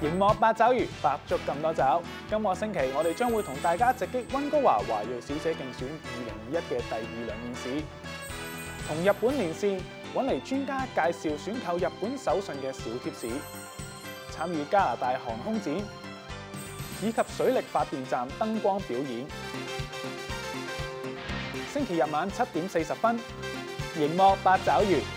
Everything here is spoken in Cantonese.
熒幕八爪魚，百足咁多爪。今個星期我哋將會同大家直擊溫哥華華裔小姐競選2021嘅第2輪面試，同日本連線揾嚟專家介紹選購日本手信嘅小貼士，參與加拿大航空展，以及水力發電站燈光表演。星期日晚7點40分，熒幕八爪魚。